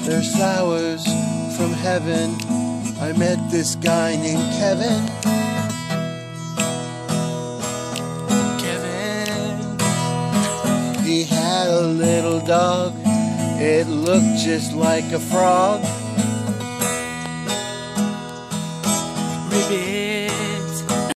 There's flowers from heaven. I met this guy named Kevin. He had a little dog. It looked just like a frog. Maybe